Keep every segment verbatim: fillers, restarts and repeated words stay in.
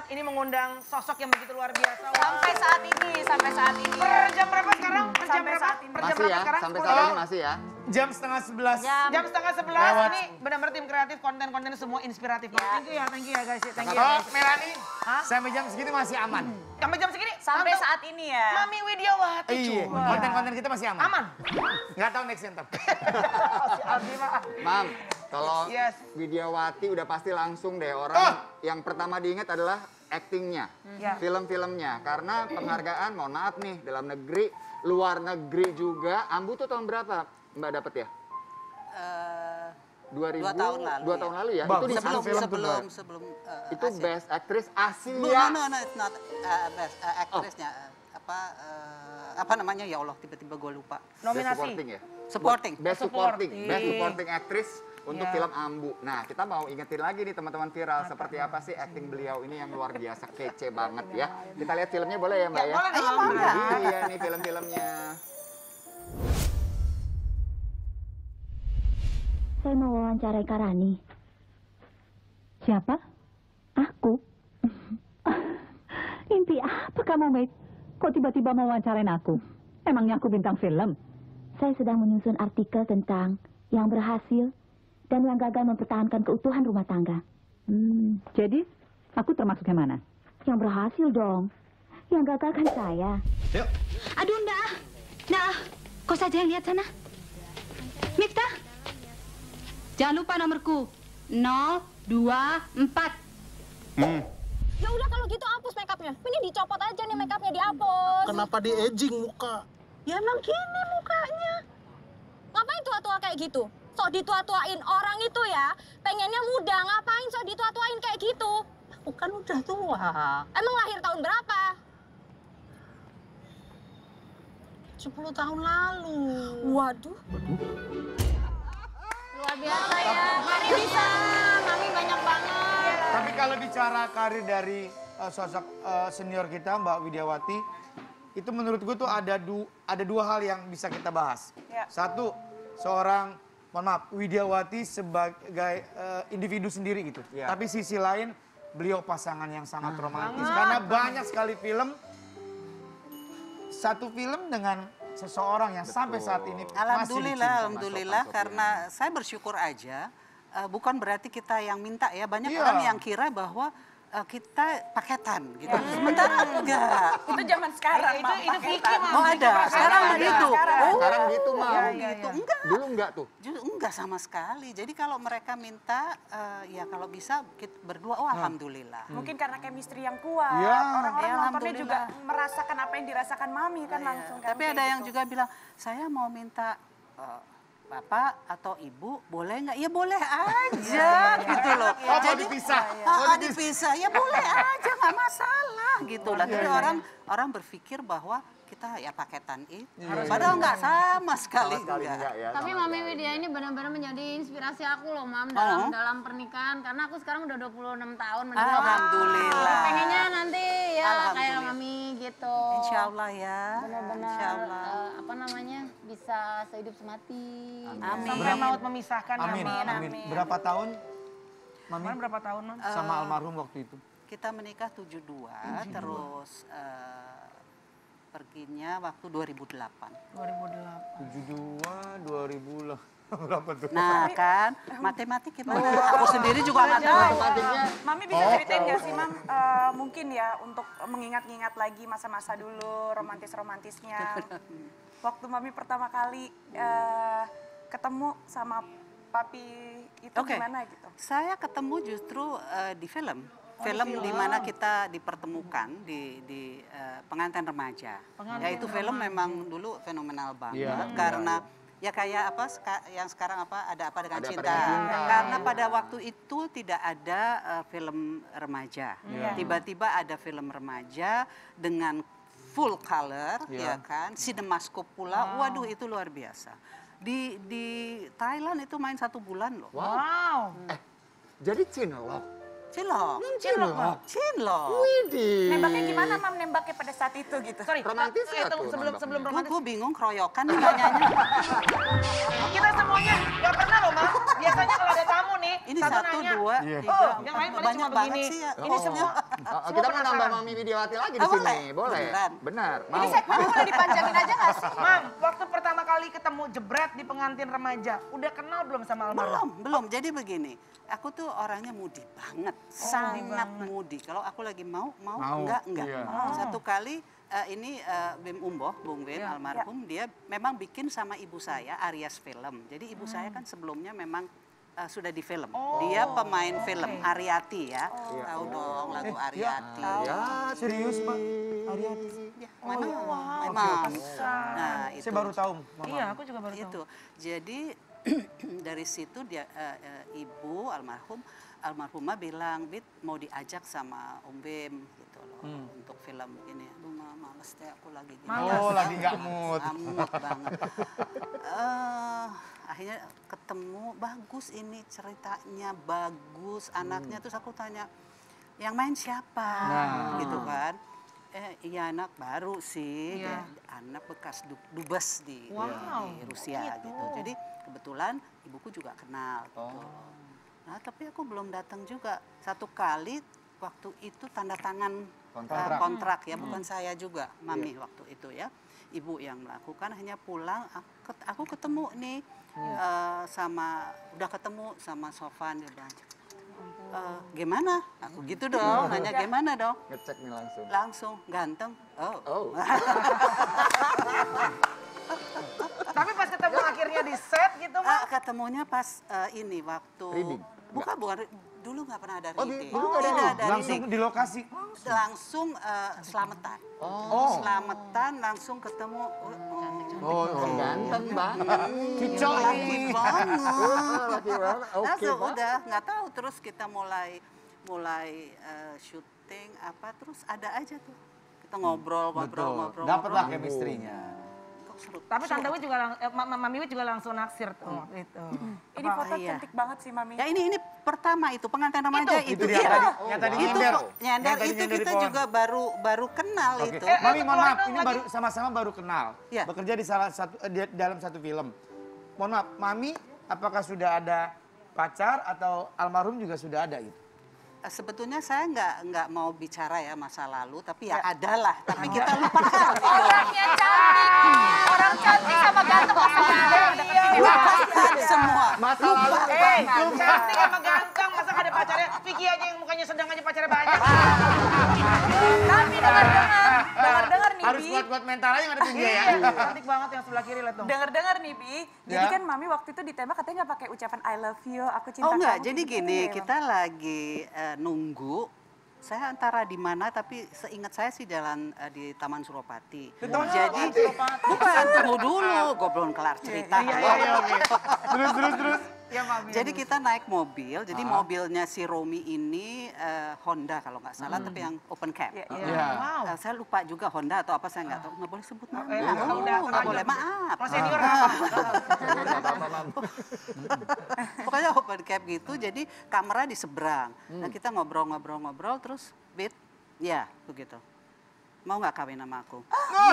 banget ini mengundang sosok yang begitu luar biasa. Sampai saat ini, sampai saat ini. Per jam berapa sekarang? Per jam Sampai berapa? saat ini. Per jam Masih berapa ya, sekarang? sampai sepuluh. saat ini masih ya. Jam setengah sebelas. Jam. Jam setengah sebelas Lewat. ini benar-benar tim kreatif, konten-konten semua inspiratif. Ya. Thank you ya, thank you ya guys. Thank you. Oh, Ya, guys. Melani, Hah? sampai jam segini masih aman. Sampai jam segini? Sampai Tante saat ini ya. Mami Widiawati Iya, coba. konten-konten kita masih aman. Aman. Nggak tahu next ntar. Si Aldi mah. Mam, kalau Yes. Widiawati udah pasti langsung deh orang Oh. yang pertama diingat adalah aktingnya, Ya. film-filmnya. Karena penghargaan, mohon maaf nih, dalam negeri, luar negeri juga. Ambu tuh tahun berapa Mbak dapet ya? Eh, dua ribu, Dua tahun lalu, dua ya. tahun lalu ya? Bagus. Itu di sebelum, satu film tuh, sebelum, Mbak. sebelum. eh, Itu Asia. Best Actress Asia. Bu, no, no, no, it's not uh, best uh, actress-nya. eh, Apa, eh, apa namanya ya Allah, tiba-tiba gue lupa. Best Nominasi. supporting ya? Supporting. Best supporting, Supporting. best supporting actress untuk Ya. film Ambu. Nah, kita mau ingetin lagi nih teman-teman viral seperti apa sih acting beliau ini yang luar biasa kece banget ya. Kita lihat filmnya boleh ya, Mbak ya? boleh dong. Ini dia nih film-filmnya. Saya mau wawancarai Karani. Siapa? Aku. Mimpi apa kamu, Mate? Kok tiba-tiba mau wawancarain aku? Emangnya aku bintang film? Saya sedang menyusun artikel tentang yang berhasil dan yang gagal mempertahankan keutuhan rumah tangga. Hmm, jadi aku termasuk yang mana? Yang berhasil dong. Yang gagal kan saya. Yuk. Aduh, ndak. Ndak, kau saja yang lihat sana. Miftah. Jangan lupa nomorku. nol dua empat. Hmm. Ya udah kalau gitu hapus makeupnya. Ini dicopot aja nih makeupnya, dihapus. Kenapa di aging muka? Ya emang gini mukanya. Ngapain tua-tua kayak gitu? Sok ditua-tuain orang itu ya. Pengennya muda, ngapain sok ditua-tuain kayak gitu? Aku kan udah tua. Emang lahir tahun berapa? sepuluh tahun lalu. Waduh. Luar biasa ya. Mari bisa. Mami banyak banget. Tapi kalau bicara karir dari uh, sosok uh, senior kita, Mbak Widiawati, itu menurut gue tuh ada, du ada dua hal yang bisa kita bahas. Ya. Satu, seorang, mohon maaf, Widiawati sebagai uh, individu sendiri gitu. Ya. Tapi sisi lain, beliau pasangan yang sangat romantis. Karena banyak sekali film, satu film dengan seseorang yang sampai saat ini masih Alhamdulillah, dicinta. alhamdulillah Masuk, masuk, karena saya bersyukur aja. eh, bukan berarti kita yang minta ya. Banyak Iya. orang yang kira bahwa eh, kita paketan gitu. Sementara enggak. Itu zaman sekarang. Itu itu Vicky mah. Oh ada, sekarang begitu. Oh, Sekarang gitu, Mam. oh, gitu. Enggak. Dulu enggak tuh? Justru enggak sama sekali. Jadi kalau mereka minta, eh, ya kalau bisa kita berdua, oh alhamdulillah. Mungkin karena chemistry yang kuat, Ya. orang-orang Ya, nontonnya juga alhamdulillah. merasakan apa yang dirasakan Mami kan Ya, langsung kan. tapi kayak ada yang gitu. juga bilang, saya mau minta eh, bapak atau ibu, boleh nggak? Ya boleh aja gitu loh. Oh, mau dipisah? Ah, Mau ah, dipisah, ya boleh aja, nggak masalah gitu lah. Tapi orang orang berpikir bahwa kita ya paketan itu. Padahal nggak sama sekali. Sama sekali enggak. enggak ya. Tapi sama Mami sekali. Widya ini benar-benar menjadi inspirasi aku loh, Mam, dalam Oh. dalam pernikahan. Karena aku sekarang udah dua puluh enam tahun Ah, menikah. Alhamdulillah. Pengennya nanti ya kayak Alhamdulillah. Mami gitu. Insya Allah ya. Benar-benar Insya Allah. eh, apa namanya bisa sehidup semati. Amin. Sampai maut memisahkan. Amin, Amin. amin. Berapa tahun, Mami, Kemarin berapa tahun, Mam? sama almarhum waktu itu? Kita menikah tujuh dua, terus eh, perginya waktu dua ribu delapan. dua ribu delapan. tujuh dua, dua ribu lah. Berapa tuh? Nah kan, matematik gimana? Aku sendiri juga nggak tahu. Matematiknya Mami bisa Oh, ceritain nggak tahu. sih, Mam? Eh, mungkin ya untuk mengingat-ingat lagi masa-masa dulu, romantis-romantisnya. Waktu Mami pertama kali eh, ketemu sama papi itu Oke. gimana gitu? Saya ketemu justru eh, di film. Film di mana kita dipertemukan di, di eh, Pengantin Remaja. Ya itu film memang dulu fenomenal banget Iya, karena ya kayak apa seka- yang sekarang apa ada apa dengan Ada Apa cinta. Dengan Cinta. Karena pada waktu itu tidak ada eh, film remaja. Iya. Tiba-tiba ada film remaja dengan full color, Iya. ya kan, CinemaScope pula. Waduh itu luar biasa. Di di Thailand itu main satu bulan loh. Wow. jadi cinlok. Cilok. Cinlok. Cinlok. Widih. Nembaknya gimana, Mam? Nembaknya pada saat itu gitu? Sorry, Romantis eh, nggak tunggu, tuh sebelum nembaknya? sebelum Gue romantis. gue bingung keroyokan nih nanyanya. Kita semuanya nggak pernah loh, Mam. Biasanya kalau ada tamu nih. Ini satu, nanya, dua, Iya. tiga, Oh, yang lain empat. paling Banyak cuma banget begini. sih ya. Ini semua. Oh, semua kita mau nambah penasaran. Mami Widiawati lagi di Oh, sini. boleh? Boleh. Beneran? Benar. Ini Mau. segmen boleh dipanjangin aja nggak sih? Mam, waktu pertama kali ketemu jebret di pengantin remaja, udah kenal belum sama almarhum? Belum, belum. Jadi begini, aku tuh orangnya moody banget, sangat moody. Kalau aku lagi mau, mau, Mau, enggak, enggak. iya. Satu kali eh, ini eh, Bim Umboh, Bung Wim Iya. almarhum, dia memang bikin sama ibu saya Aries Film. Jadi ibu saya kan sebelumnya memang eh, sudah di film. Dia pemain film, Ariati ya. Tahu dong lagu Ariati. Ya, Serius, Pak? Ya, memang, memang. Nah, itu. Saya baru tahu, Mama. Iya, aku juga baru tahu. Itu. Jadi dari situ dia eh, eh, ibu almarhum almarhumah bilang, Bit mau diajak sama Om Bim gitu loh untuk film ini. Aduh ma, males deh aku lagi gini. Oh, lagi nggak mood. Nggak mood banget. Eh, akhirnya ketemu, bagus ini ceritanya, bagus anaknya. Terus aku tanya, yang main siapa? Nah. Gitu kan. Eh, iya anak baru sih, Iya. dia anak bekas du- dubes di, Wow, di Rusia gitu. gitu. Jadi kebetulan ibuku juga kenal gitu. Nah tapi aku belum datang juga. Satu kali waktu itu tanda tangan Kontrak. uh, kontrak ya, bukan saya juga, Mami waktu itu ya. Ibu yang melakukan, hanya pulang, aku, ket- aku ketemu nih uh, sama, udah ketemu sama Sofan, dia bilang, "Eh, gimana? Aku gitu dong, nanya gimana dong? Ngecek nih langsung. Langsung, ganteng. Oh. Oh. Tapi pas ketemu akhirnya di set gitu, Ah, Mam. ketemunya pas eh, ini waktu Reading? bukan bukan re- dulu nggak pernah ada Oh, di- reading. dulu nggak ada Tidak reading? Langsung reading. di lokasi. Langsung eh, selamatan. Oh. Selamatan langsung ketemu. Oh, Oh, ganteng banget. Kicau Laki nih. banget. Laki banget. Oke, Langsung Pak. udah nggak tahu, terus kita mulai mulai eh, syuting apa, terus ada aja tuh kita ngobrol ngobrol Betul. ngobrol. Dapatlah ngobrol. chemistry-nya. Kok seru. Tapi seru. Tante Wi juga, lang- eh, Ma- Ma- Mami Wi juga langsung naksir tuh waktu itu. Ini foto Iya. cantik banget sih Mami. Ya ini ini pertama itu pengantin remaja itu, Itu dia iya. tadi, yang tadi itu nyender. kok nyender Yang tadi itu nyender di kita pohon. juga baru baru kenal Oke. itu. Eh, Mami, mohon keluar maaf, dong ini lagi. baru sama-sama baru kenal. Iya. Bekerja di salah satu eh, di dalam satu film. Mohon maaf, Mami, apakah sudah ada pacar atau almarhum juga sudah ada gitu? Eh, Sebetulnya saya nggak nggak mau bicara ya masa lalu, tapi ya adalah. Tapi kita lupakan. gitu. Orangnya cantik. Orang cantik sama ganteng pasti ada yang deketin ya. Lupakan semua. Masa lalu Eh, cantik sama ganteng, masa nggak ada pacarnya? Vicky aja yang mukanya sedang aja pacarnya banyak. Tapi dengar-dengar, dengar-dengar nih Harus Bi. kuat-kuat mental aja ngadepin dia ya. Iya, cantik banget yang sebelah kiri lihat dong. Dengar-dengar nih Bi. Jadi Ya. kan Mami waktu itu ditembak katanya nggak pakai ucapan I love you, aku cinta Oh enggak, kamu. jadi gitu gini, ya, kita lagi eh, nunggu. Saya antara di mana, tapi seingat saya sih jalan eh, di Taman Suropati. Taman Jadi bukan, tunggu dulu, gue belum kelar cerita. Iya, iya, iya, oke. Terus, terus, terus. Ya, Mami. Jadi kita naik mobil, jadi mobilnya si Romi ini eh, Honda kalau nggak salah, tapi yang open cab. Iya, Iya. Wow. Eh, saya lupa juga Honda atau apa, saya nggak tahu. Nggak boleh sebut nama. Eh, lah, kalau udah nggak terlanjur. boleh, maaf. Kalau senior nggak apa. Nggak apa-apa, Mam. Pokoknya open cab gitu, jadi kamera di seberang. Nah kita ngobrol-ngobrol-ngobrol, terus Bit, ya begitu. Mau nggak kawin sama aku?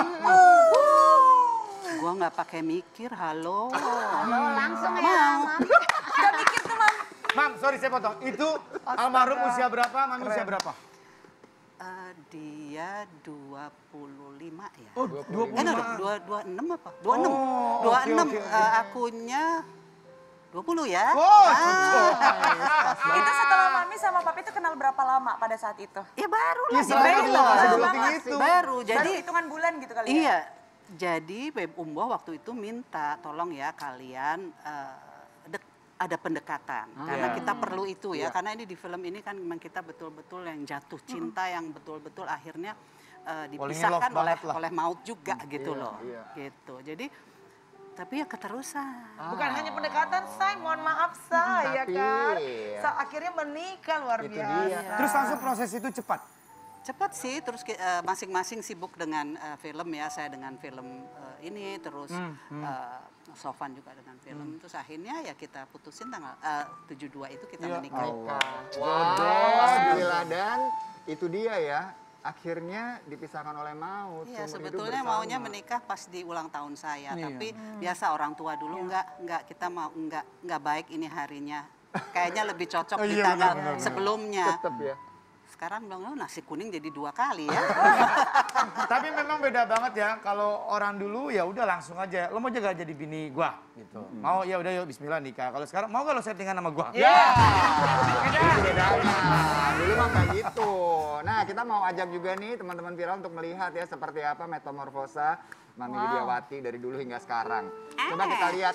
Gua nggak pakai mikir, halo. Langsung ya. Mau. Gak mikir tuh Mam. Mam, sorry saya potong. Itu almarhum usia berapa, Mami usia berapa? Eh, dia dua puluh lima ya. Oh, dua puluh Eh, no, lima. dua, dua enam apa? dua puluh enam. Oh, dua oke, puluh enam, oke, oke. eh, akunya dua puluh ya. Oh, Ah, Itu setelah Mami sama Papi itu kenal berapa lama pada saat itu? ya baru Iya, lah. setelah baru itu, lah. masih Baru belum banget itu. Baru, Jadi jadi hitungan bulan gitu kali ya? iya. Jadi Beb Umboh waktu itu minta tolong ya kalian eh, dek- ada pendekatan karena Iya. kita perlu itu ya, karena ini di film ini kan memang kita betul-betul yang jatuh cinta yang betul-betul akhirnya eh, dipisahkan love oleh banget lah. oleh maut juga gitu Iya, loh. iya. Gitu. Jadi tapi ya keterusan. Bukan hanya pendekatan, say, mohon maaf, say, ya Tapi, kan. iya. Sa- akhirnya menikah luar Itu biasa. dia. Terus langsung proses itu cepat. Cepat sih, terus ki- eh, masing-masing sibuk dengan eh, film ya, saya dengan film eh, ini, terus eh, Sofan juga dengan film. Terus akhirnya ya kita putusin tanggal eh, tujuh puluh dua itu kita Iya. menikah. Wow, alhamdulillah. Dan itu dia ya, akhirnya dipisahkan oleh maut. Iya, seumur hidup sebetulnya bersama. maunya menikah pas di ulang tahun saya, Iya. tapi biasa orang tua dulu enggak, enggak kita mau enggak enggak baik ini harinya kayaknya lebih cocok Oh, di iya, tanggal benar, benar, benar. sebelumnya. Tetap ya. Sekarang bilang, oh, nasi kuning jadi dua kali ya. Tapi memang beda banget ya. Kalau orang dulu ya udah langsung aja. Lo mau jaga jadi bini gua gitu. Mau ya udah yuk Bismillah nikah. Kalau sekarang mau gak lo settingan sama gua? Ya. Itu bedanya. Dulu mah kayak gitu. Nah, kita mau ajak juga nih teman-teman viral untuk melihat ya seperti apa metamorfosa Mami Widiawati dari dulu hingga sekarang. Coba kita lihat.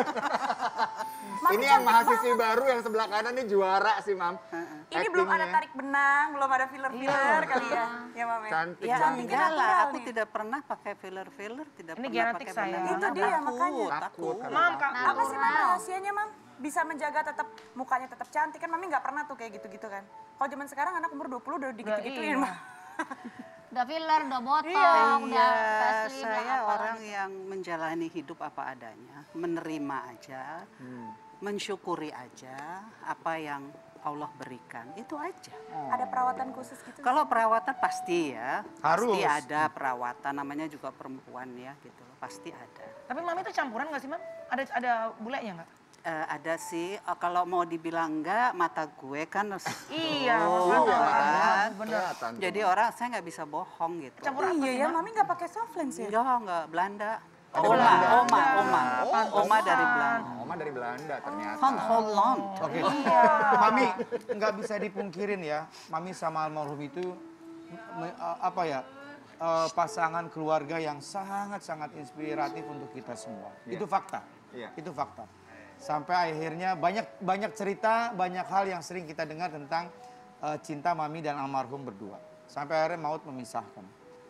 Ini yang mahasiswi baru yang sebelah kanan nih juara sih, Mam. Ini belum ada Actingnya. tarik benang, belum ada filler-filler kali ya. Ya, Mam ya. Cantik Ya banget. enggak lah, natural aku nih. tidak pernah pakai filler-filler, tidak Ini pernah genetik pakai saya. benang. Itu dia, Takut, makanya. Takut, takut. karena Mam, Kak, Apa sih Mam rahasianya Mam? Bisa menjaga tetap mukanya tetap cantik kan Mami nggak pernah tuh kayak gitu-gitu kan. Kalau zaman sekarang anak umur dua puluh udah iya. digitu-gituin Mam. Udah filler, udah botol, Iya, udah facelift, udah saya apa orang gitu. yang menjalani hidup apa adanya, menerima aja, mensyukuri aja apa yang Allah berikan, itu aja. Ada perawatan khusus gitu. Kalau perawatan pasti ya, Harus. pasti ada perawatan, namanya juga perempuan ya gitu loh, pasti ada. Tapi Mami itu campuran nggak sih, Mam? Ada ada bulenya nggak? Eh, ada sih, eh, kalau mau dibilang enggak, mata gue kan Iya, oh, makanya. kan. Bener. Kelihatan tuh, Jadi Mam. orang saya nggak bisa bohong gitu. Campur apa Iya sih, ya, Mam? Mami nggak pakai soft lens ya? Enggak, enggak Belanda. Oh, Oma, Belanda. oma, oma, Pantesan. oma dari Belanda. Oma dari Belanda ternyata. Van Holland. Oke. Mami nggak bisa dipungkirin ya. Mami sama almarhum itu me- eh, apa ya? eh, pasangan keluarga yang sangat-sangat inspiratif untuk kita semua. Iya. Itu fakta. Iya. Itu fakta. Sampai akhirnya banyak banyak cerita, banyak hal yang sering kita dengar tentang eh, cinta Mami dan almarhum berdua. Sampai akhirnya maut memisahkan.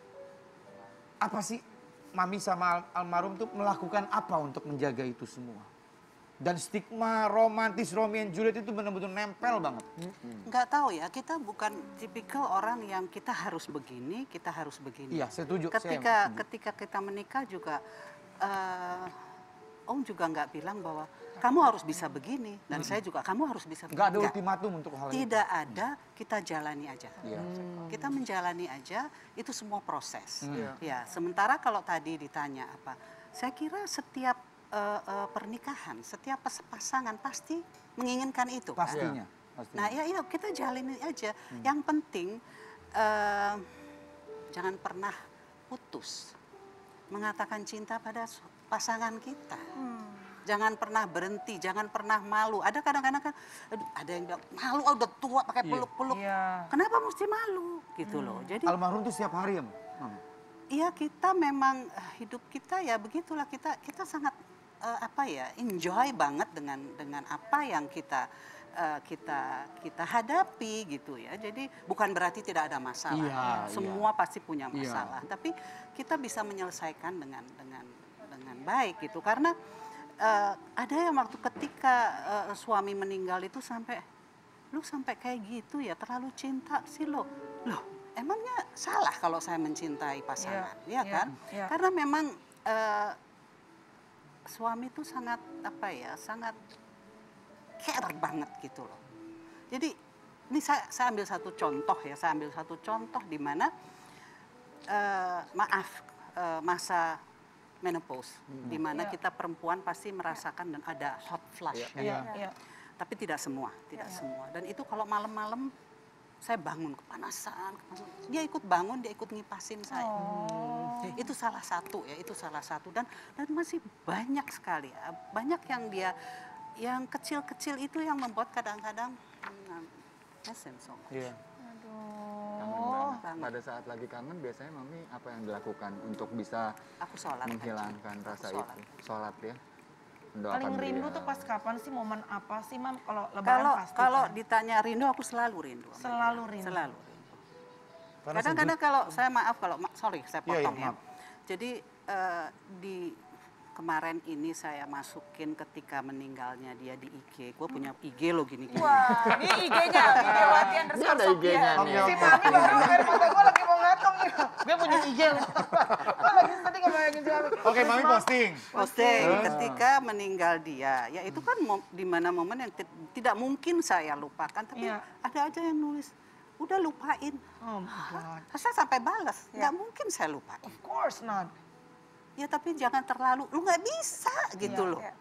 Apa sih Mami sama al- almarhum tuh melakukan apa untuk menjaga itu semua? Dan stigma romantis Romeo and Juliet itu benar-benar nempel banget. Nggak tahu ya, kita bukan tipikal orang yang kita harus begini, kita harus begini. Iya, setuju. saya Ketika setuju. ketika kita menikah juga, eh, Om juga nggak bilang bahwa kamu harus bisa begini, dan saya juga kamu harus bisa begini. Nggak ada Nggak. ultimatum untuk hal itu. Tidak ada, kita jalani aja. Iya. Kita menjalani aja, itu semua proses. Hmm. Ya, sementara kalau tadi ditanya apa, saya kira setiap eh, eh, pernikahan, setiap pas- pasangan pasti menginginkan itu. kan? Pastinya. pastinya. Nah, ya yuk kita jalani aja. Yang penting eh, jangan pernah putus mengatakan cinta pada su- pasangan kita. Jangan pernah berhenti, jangan pernah malu. Ada kadang-kadang kan, aduh, ada yang bilang malu, oh, udah tua pakai peluk-peluk. Iya. Kenapa mesti malu? Gitu loh. Jadi Almarhum tuh setiap hari ya, Mami? iya kita memang eh, hidup kita ya begitulah, kita kita sangat eh, apa ya, enjoy banget dengan dengan apa yang kita eh, kita kita hadapi gitu ya. Jadi bukan berarti tidak ada masalah. Iya, Semua pasti punya Iya. masalah, tapi kita bisa menyelesaikan dengan dengan dengan baik gitu. Karena eh, ada yang waktu ketika eh, suami meninggal itu sampai, lu sampai kayak gitu ya, terlalu cinta sih lo. Loh, emangnya salah kalau saya mencintai pasangan, Iya, ya iya, kan? iya. Karena memang eh, suami itu sangat apa ya, sangat care banget gitu loh. Jadi ini saya, saya ambil satu contoh ya, saya ambil satu contoh di mana eh, maaf eh, masa menopause, di mana Iya. kita perempuan pasti merasakan dan ada hot flash. ya. Iya, iya. Tapi tidak semua, tidak semua. Dan itu kalau malam-malam saya bangun kepanasan, kepanasan. Dia ikut bangun, dia ikut ngipasin saya. Itu salah satu ya, itu salah satu. Dan dan masih banyak sekali ya, banyak yang dia, yang kecil-kecil itu yang membuat kadang-kadang hmm, listen so much. Iya. Kangen banget. Pada saat lagi kangen biasanya Mami apa yang dilakukan untuk bisa Aku sholat aja. menghilangkan rasa Sholat. itu? Sholat ya. Mendoakan Paling rindu beliau. tuh pas kapan sih, momen apa sih, Mam? Kalau lebaran Kalau pasti kalau kan? ditanya rindu, aku selalu rindu. sama Selalu dia. rindu. Selalu rindu. Karena Kadang-kadang kalau saya maaf kalau ma- sorry saya Iya, iya, potong ya. maaf. Jadi eh, di kemarin ini saya masukin ketika meninggalnya dia di I G. Gue punya I G lo gini gini. Wah, ini I G-nya Widiawati Ini underscore ada I G-nya Sofia. nih. Si Mami baru air mata gue lagi mau ngatong nih. Gue punya I G. Gue lagi tadi ngebayangin si Mami. Oke, Mami posting. Posting Terus? ketika meninggal dia. Ya itu kan mom- di mana momen yang ti- tidak mungkin saya lupakan. Tapi Iya. ada aja yang nulis, udah lupain. Oh my God. Saya sampai balas, nggak mungkin saya lupain. Of course not. Ya tapi jangan terlalu, lu nggak bisa gitu Iya, loh. iya.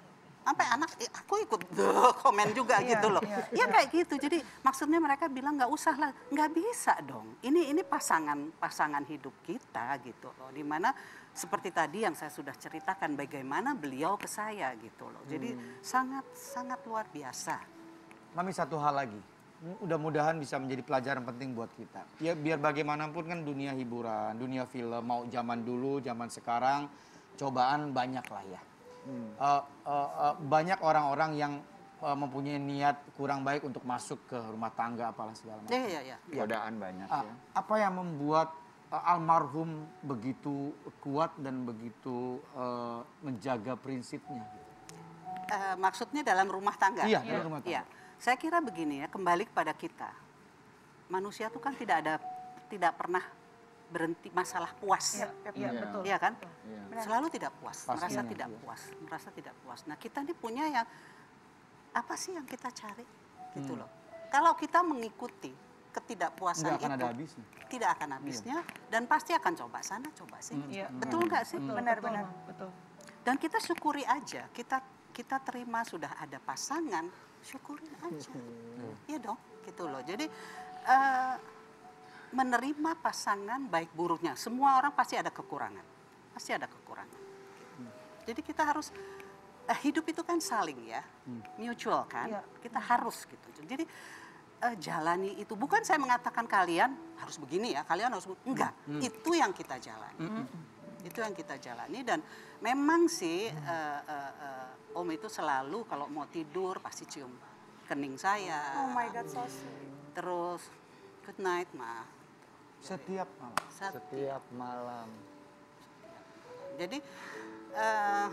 Sampai anak, eh, aku ikut duh, komen juga Iya, gitu loh. iya, Ya kayak gitu. Jadi maksudnya mereka bilang nggak usah lah, nggak bisa dong. Ini ini pasangan pasangan hidup kita gitu loh. Dimana seperti tadi yang saya sudah ceritakan bagaimana beliau ke saya gitu loh. Jadi sangat sangat luar biasa. Mami, satu hal lagi. Mudah-mudahan bisa menjadi pelajaran penting buat kita. Ya biar bagaimanapun kan dunia hiburan, dunia film, mau zaman dulu, zaman sekarang, cobaan banyak lah ya. Hmm. Uh, uh, uh, banyak orang-orang yang uh, mempunyai niat kurang baik untuk masuk ke rumah tangga apalah segala macam. Iya, iya, iya. Godaan banyak Uh, ya. apa yang membuat uh, almarhum begitu kuat dan begitu uh, menjaga prinsipnya? Uh, maksudnya dalam rumah tangga? Iya, dalam rumah tangga. Iya. Saya kira begini ya, kembali kepada kita. Manusia itu kan tidak ada, tidak pernah berhenti masalah puas. Iya, iya, Iya. betul. Iya kan? Iya. Selalu tidak puas, Pastinya, merasa tidak iya. puas, merasa tidak puas. Nah kita ini punya yang apa sih yang kita cari, gitu loh. Kalau kita mengikuti ketidakpuasan Nggak akan itu, ada habisnya. tidak akan habisnya, dan pasti akan coba sana, coba sini. Iya. Betul nggak sih? Benar-benar. Betul. Dan kita syukuri aja, kita kita terima sudah ada pasangan, syukurin aja, iya dong, gitu loh. Jadi eh, menerima pasangan baik buruknya. Semua orang pasti ada kekurangan. Pasti ada kekurangan. Jadi kita harus, eh, hidup itu kan saling ya, mutual kan. Iya. Kita harus gitu. Jadi eh, jalani itu. Bukan saya mengatakan kalian harus begini ya, kalian harus, enggak. Itu yang kita jalani. Itu yang kita jalani dan memang sih eh, eh, eh, Om itu selalu kalau mau tidur pasti cium kening saya. Oh my God, so sweet. Terus good night, Ma. Setiap malam. Sat- Setiap malam. Jadi eh,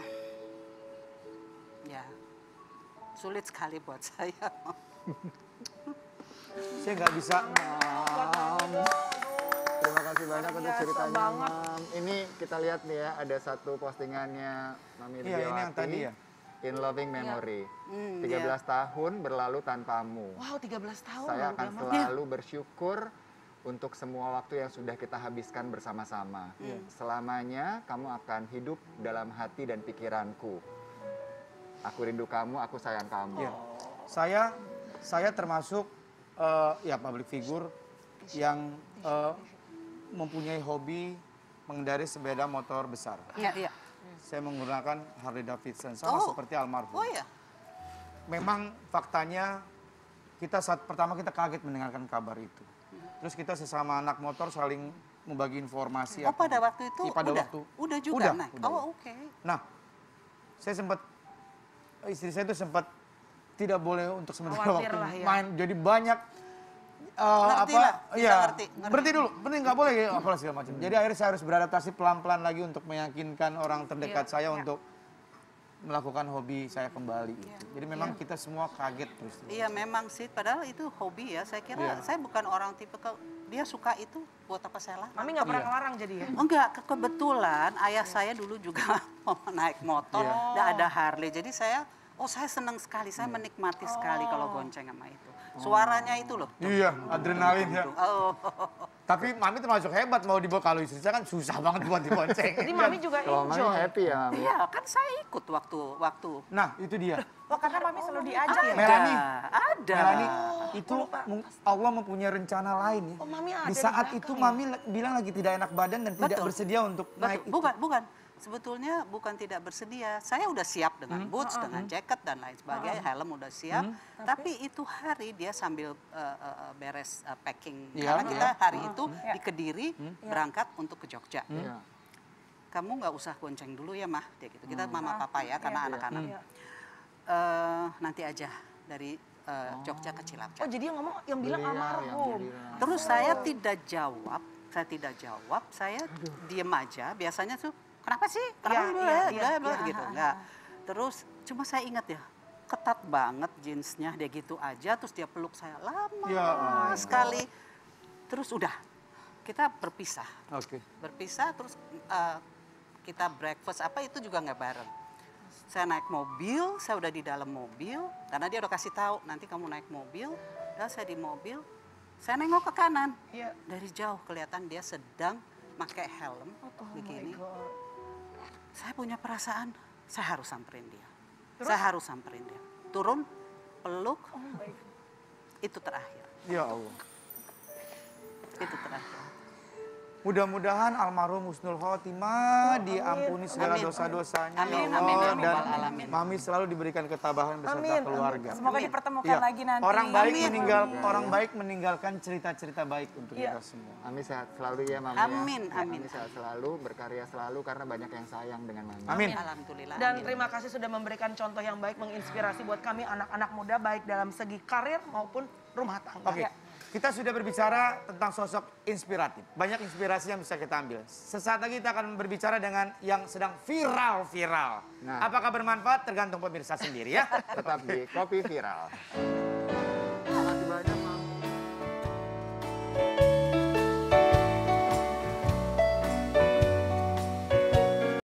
ya sulit sekali buat saya. Saya nggak bisa. Terima kasih banyak untuk ceritanya, Mam. Ini kita lihat nih ya, ada satu postingannya Mami Iya, ini yang Widiawati. tadi ya. In Loving Memory. Hmm, tiga belas tahun berlalu tanpamu. Wow, tiga belas tahun Saya loh, akan Mama. selalu bersyukur untuk semua waktu yang sudah kita habiskan bersama-sama. Selamanya kamu akan hidup dalam hati dan pikiranku. Aku rindu kamu, aku sayang kamu. Iya. Saya saya termasuk eh, ya public figure yang eh, mempunyai hobi mengendarai sepeda motor besar. Iya, iya. Saya menggunakan Harley Davidson sama Oh. seperti almarhum. Oh ya. Memang faktanya kita saat pertama kita kaget mendengarkan kabar itu. Terus kita sesama anak motor saling membagi informasi. Oh apa- pada waktu itu Iya, pada udah, waktu udah juga udah, naik. udah. Oh oke. Nah, saya sempat istri saya itu sempat tidak boleh untuk sementara Khawatir waktu lah ya. main. Jadi banyak eh, Ngerti apa? lah, bisa Iya, ngerti, ngerti. berhenti dulu, berhenti nggak boleh ya, apalah segala macam. Jadi akhirnya saya harus beradaptasi pelan-pelan lagi untuk meyakinkan orang terdekat Iya, saya iya. untuk melakukan hobi saya kembali. gitu. Jadi memang kita semua kaget terus. Iya memang sih, padahal itu hobi ya. Saya kira Iya. saya bukan orang tipe ke, dia suka itu buat apa saya larang. Mami nggak pernah Iya. ngelarang jadi ya? Enggak, ke- kebetulan ayah saya dulu juga mau naik motor, Iya. dan ada Harley. Jadi saya, oh saya senang sekali, saya menikmati sekali kalau gonceng sama itu. Suaranya itu loh. Iya, adrenalin ya. Oh, Tapi Mami termasuk hebat mau dibawa, kalau istri saya kan susah banget buat dibonceng. Jadi Mami juga Kalau Mami enjoy. happy ya, Mami. iya kan saya ikut waktu waktu. Nah, itu dia. Oh, karena Mami selalu diajak ya? Melanie. Ada. Melanie, itu mung- Allah mempunyai rencana lain ya. Oh, Mami ada Di di saat belakang itu ya? Mami la- bilang lagi tidak enak badan dan tidak Betul. bersedia untuk naik Betul. itu. Bukan, bukan. Sebetulnya bukan tidak bersedia. Saya udah siap dengan boots, dengan jaket dan lain sebagainya, helm udah siap. Tapi itu hari dia sambil uh, uh, uh, beres uh, packing. Iya, Karena kita iya. hari itu di Kediri berangkat untuk ke Jogja. Iya. Kamu nggak usah gonceng dulu ya mah, dia gitu. Kita mama papa ya, karena Iya. anak-anak. Iya. Eh, nanti aja dari eh, Jogja ke Cilacap. Oh, jadi yang ngomong, yang bilang Iya, yang almarhum. bilang. Terus saya tidak jawab, saya tidak jawab, saya diem aja. Biasanya tuh, kenapa sih? Kenapa Iya, sih? iya, Bla, iya, bla, iya. gitu, enggak. Terus cuma saya ingat ya, ketat banget jeansnya, dia gitu aja. Terus dia peluk saya lama Ya Allah. sekali. Terus udah, kita berpisah. Oke. Berpisah, terus eh, kita breakfast, apa itu juga nggak bareng. Saya naik mobil, saya udah di dalam mobil, karena dia udah kasih tahu nanti kamu naik mobil, dan saya di mobil, saya nengok ke kanan, Iya. dari jauh kelihatan dia sedang pakai helm Oh begini. my God. Saya punya perasaan, saya harus samperin dia. Saya harus samperin dia. Turun, peluk, itu terakhir. Ya Allah. Itu terakhir. Mudah-mudahan almarhum Husnul Khotimah diampuni segala Amin. dosa-dosanya. Amin, ya amin, Allah. ya Dan Rabbal Alamin. Mami selalu diberikan ketabahan beserta Amin, keluarga. Semoga Amin. dipertemukan Iya. lagi nanti. Orang baik Amin. meninggal, orang baik meninggalkan cerita-cerita baik untuk Iya. kita semua. Mami sehat selalu ya Mami Amin, ya. amin. Mami sehat selalu, berkarya selalu karena banyak yang sayang dengan Mami. Amin. Alhamdulillah. Dan amin. terima kasih sudah memberikan contoh yang baik, menginspirasi buat kami anak-anak muda baik dalam segi karir maupun rumah tangga. Oke, kita sudah berbicara tentang sosok inspiratif. Banyak inspirasi yang bisa kita ambil. Sesaat lagi kita akan berbicara dengan yang sedang viral-viral. Nah. Apakah bermanfaat tergantung pemirsa sendiri ya. Tetap di Kopi Viral.